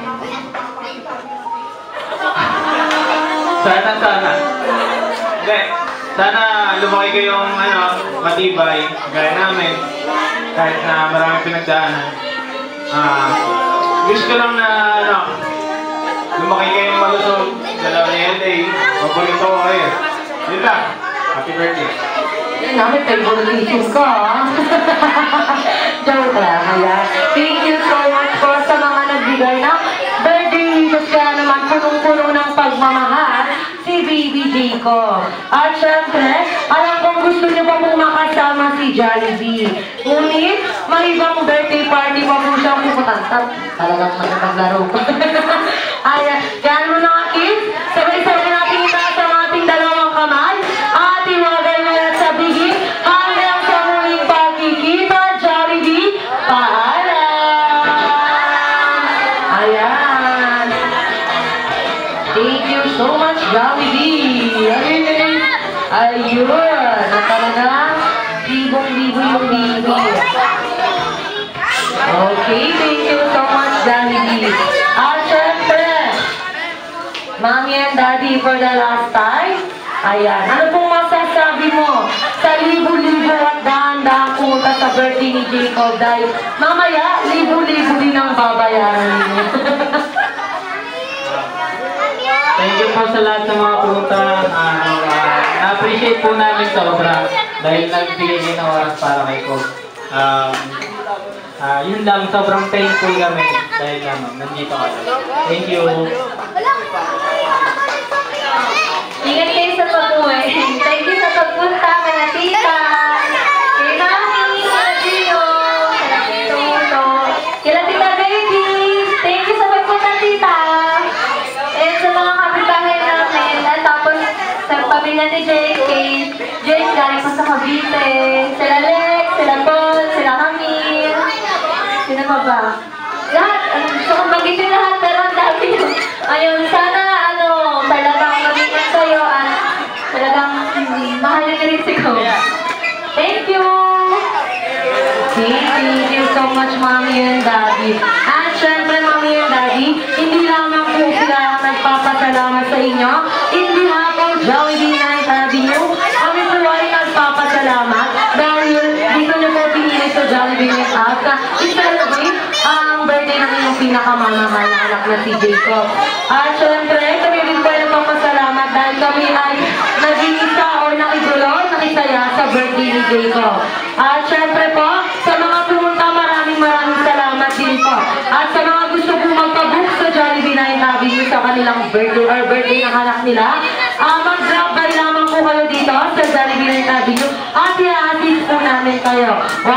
Sana, sana. Hindi. Sana lumaki kayong ano, matibay. Gaya namin. Kahit na maraming pinagdaanan. Ah, wish ko lang na ano, lumaki kayong malusog. Dalawa ni L A. Paborito ko kayo. Yun lang. Happy birthday. Yan namin, favoritism ko, ah. Joke lang, ayan. Thank you so much po sa mga nagbigay na birthday wishes, kaya naman punong-puno ng pagmamahal si Baby Jacob. At syempre, alam kong gusto niyo pa pong makasama si Jollibee. Ngunit, may ibang birthday party pa po siyang pupunta. Talagang magkapaglaro ko. Ayan, kaya mo na nga, kids, sabay-sabay natin itaas ang ating dalawang kamay at iwagay mo yan sa bigit hanggang sa muling pagkikita, Jollibee. Paalam! Ayan. Thank you so much, Jollibee. Ayun. Ayun. At talaga, libong-libo yung bibi. Okay, thank you so much, Jollibee. At syempre, Mommy and Daddy for the last time. Ayan. Ano pong masasabi mo sa libo-libo at dahan-dahan pumunta sa birthday ni Jacob dahil mamaya, libo-libo din ang babayaran ninyo. Thank you po sa lahat ng mga pumunta. Ano, uh, na-appreciate po namin sobra dahil nagbigay din ng oras para kay Cobb. Um, uh, yun lang, sobrang thankful kami dahil ano, nandito kami. Thank you. Ingat kayo sa pag-uwi. Thank you sa pagpunta, mga tita. Kay Mami, kay Gio, kay Toto, kay Tita Baby. Thank you sa pagpunta, tita. And sa mga kapitahin namin. At tapos sa pamilya ni J K. Jane, galing pa sa Cavite. Sila Lex, sila Paul, sila Camille. Sino pa ba? Lahat. Gusto kong bagitin lahat, pero ang dami. Ayun, sana ano, talagang mag-ingat kayo at talagang mahalin na rin si Cobb. Thank you! Thank you so much, Mommy and Daddy. At syempre, Mommy and Daddy, hindi lamang po sila ang nagpapasalamat sa inyo. In behalf of Jollibee Ninth Avenue, kami po ay nagpapasalamat dahil dito niyo po pinili sa Jollibee Ninth Avenue na i-celebrate ang birthday ng inyong pinakamamahal na anak na si Jacob. At syempre, kami din po ay nagpapasalamat dahil kami ay nag-iisa o nakigulo, nakisaya sa birthday ni Jacob. At syempre po, sa mga pumunta, maraming maraming salamat din po. At sa mga gusto po magpabook sa Jollibee Ninth Avenue sa kanilang birthday or birthday ng anak nila, uh, mag-drop by lamang po kayo dito sa Jollibee Ninth Avenue at i-assist po namin kayo.